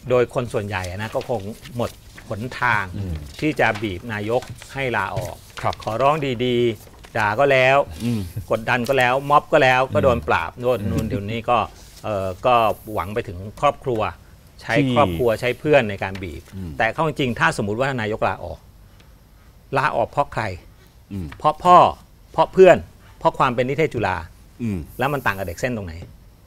โดยคนส่วนใหญ่นะก็คงหมดหนทางที่จะบีบนายกให้ลาออกขอร้องดีๆด่าก็แล้วกดดันก็แล้วม็อบก็แล้วก็โดนปราบโน่นเดี๋ยวนี้ก็หวังไปถึงครอบครัวใช้ครอบครัวใช้เพื่อนในการบีบแต่เข้าจริงถ้าสมมุติว่านายกลาออกเพราะใครเพราะพ่อเพราะเพื่อนเพราะความเป็นนิเทศจุฬาแล้วมันต่างกับเด็กเส้นตรงไหน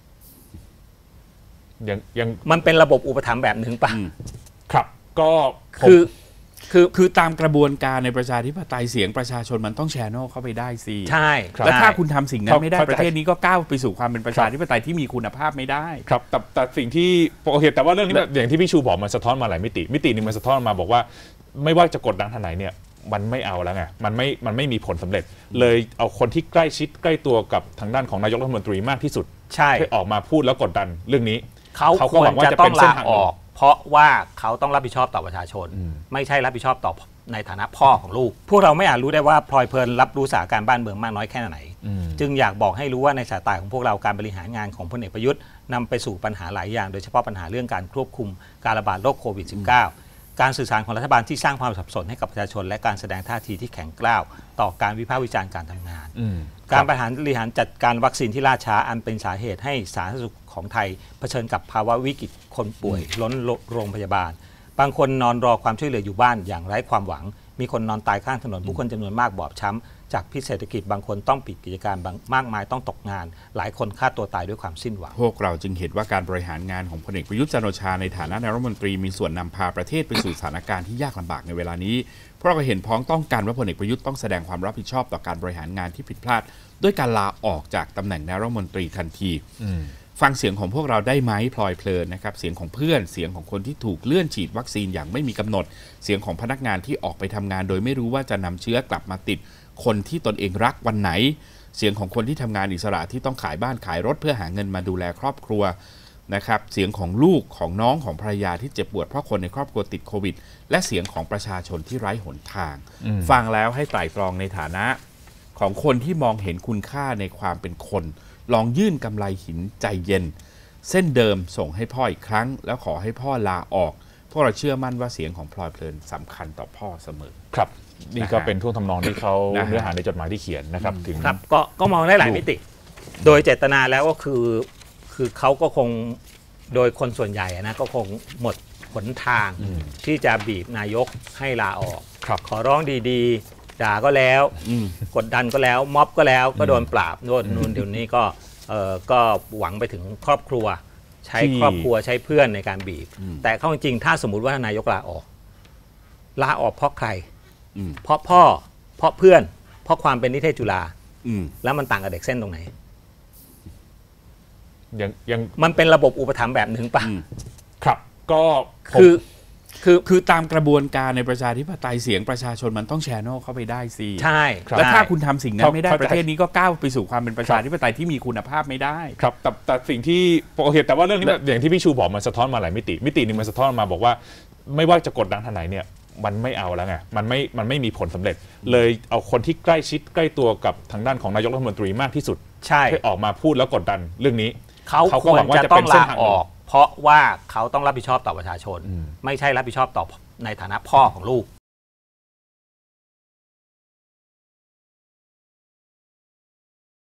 ยังมันเป็นระบบอุปถัมภ์แบบหนึ่งป่ะครับก็คือตามกระบวนการในประชาธิปไตยเสียงประชาชนมันต้องแชร์นอลเข้าไปได้สิใช่แล้วถ้าคุณทำสิ่งนั้นไม่ได้ประเทศนี้ก็ก้าวไปสู่ความเป็นประชาธิปไตยที่มีคุณภาพไม่ได้ครับแต่สิ่งที่โอเคแต่ว่าเรื่องนี้อย่างที่พี่ชูบอกมันสะท้อนมาหลายมิตินึงมันสะท้อนมาบอกว่าไม่ว่าจะกดดันทางไหนเนี่ยมันไม่เอาแล้วไงมันไม่มีผลสำเร็จเลยเอาคนที่ใกล้ชิดใกล้ตัวกับทางด้านของนายกรัฐมนตรีมากที่สุดให้ออกมาพูดแล้วกดดันเรื่องนี้เขาควรจะต้องลาออกเพราะว่าเขาต้องรับผิดชอบต่อประชาชนไม่ใช่รับผิดชอบต่อในฐานะพ่อของลูกพวกเราไม่อาจรู้ได้ว่าพลอยเพลินรับรู้สถานการณ์บ้านเมืองมากน้อยแค่ไหนจึงอยากบอกให้รู้ว่าในสายตาของพวกเราการบริหารงานของพลเอกประยุทธ์นำไปสู่ปัญหาหลายอย่างโดยเฉพาะปัญหาเรื่องการควบคุมการระบาดโรคโควิด -19 การสื่อสารของรัฐบาลที่สร้างความสับสนให้กับประชาชนและการแสดงท่าทีที่แข็งกร้าวต่อการวิพากษ์วิจารณ์การทำงานการบริหารจัดการวัคซีนที่ล่าช้าอันเป็นสาเหตุให้สาธารณสุขของไทยเผชิญกับภาวะวิกฤตคนป่วยล้นโรงพยาบาลบางคนนอนรอความช่วยเหลืออยู่บ้านอย่างไร้ความหวังมีคนนอนตายข้างถนนผู้คนจำนวนมากบอบช้ำจากพิษเศรษฐกิจบางคนต้องปิดกิจการมากมายต้องตกงานหลายคนฆ่าตัวตายด้วยความสิ้นหวังพวกเราจึงเห็นว่าการบริหารงานของพลเอกประยุทธ์จันทร์โอชาในฐานะนายกรัฐมนตรีมีส่วนนำพาประเทศไปสู่สถานการณ์ที่ยากลำบากในเวลานี้เพราะเราเห็นพ้องต้องกันว่าพลเอกประยุทธ์ต้องแสดงความรับผิดชอบต่อการบริหารงานที่ผิดพลาดด้วยการลาออกจากตำแหน่งนายกรัฐมนตรีทันทีฟังเสียงของพวกเราได้ไหมพลอยเพลินนะครับเสียงของเพื่อนเสียงของคนที่ถูกเลื่อนฉีดวัคซีนอย่างไม่มีกำหนดเสียงของพนักงานที่ออกไปทำงานโดยไม่รู้ว่าจะนำเชื้อกลับมาติดคนที่ตนเองรักวันไหนเสียงของคนที่ทำงานอิสระที่ต้องขายบ้านขายรถเพื่อหาเงินมาดูแลครอบครัวนะครับเสียงของลูกของน้องของภรรยาที่เจ็บปวดเพราะคนในครอบครัวติดโควิดและเสียงของประชาชนที่ไร้หนทางฟังแล้วให้ไตร่ตรองในฐานะของคนที่มองเห็นคุณค่าในความเป็นคนลองยื่นกำไลหินใจเย็นเส้นเดิมส่งให้พ่ออีกครั้งแล้วขอให้พ่อลาออกพวกเราเชื่อมั่นว่าเสียงของพลอยเพลินสำคัญต่อพ่อเสมอครับนี่ก็เป็นท่วงทำนองที่เขาเนื้อหาในจดหมายที่เขียนนะครับถึงครับก็มองได้หลายมิติโดยเจตนาแล้วก็คือเขาก็คงโดยคนส่วนใหญ่นะก็คงหมดหนทางที่จะบีบนายกให้ลาออกขอร้องดีๆด่าก็แล้วกดดันก็แล้วม็อบก็แล้วก็โดนปราบโน่นเดี๋ยวนี้ก็หวังไปถึงครอบครัวใช้ครอบครัวใช้เพื่อนในการบีบแต่เข้าจริงถ้าสมมุติว่านายกลาออกเพราะใครเพราะพ่อเพราะเพื่อนเพราะความเป็นนิเทศจุฬาแล้วมันต่างกับเด็กเส้นตรงไหนยังมันเป็นระบบอุปถัมภ์แบบหนึ่งป่ะครับก็คือตามกระบวนการในประชาธิปไตยเสียงประชาชนมันต้องแชร์นอลเข้าไปได้สิใช่แล้วถ้าคุณทำสิ่งนั้นไม่ได้ประเทศนี้ก็ก้าวไปสู่ความเป็นประชาธิปไตยที่มีคุณภาพไม่ได้ครับแต่สิ่งที่โอเคแต่ว่าเรื่องนี้อย่างที่พี่ชูบอกมันสะท้อนมาหลายมิตินึงมันสะท้อนมาบอกว่าไม่ว่าจะกดดันทางไหนเนี่ยมันไม่เอาแล้วไงมันไม่มีผลสำเร็จเลยเอาคนที่ใกล้ชิดใกล้ตัวกับทางด้านของนายกรัฐมนตรีมากที่สุดให้ออกมาพูดแล้วกดดันเรื่องนี้เขาควรจะต้องลาออกเพราะว่าเขาต้องรับผิดชอบต่อประชาชนไม่ใช่รับผิดชอบต่อในฐานะพ่อของลูก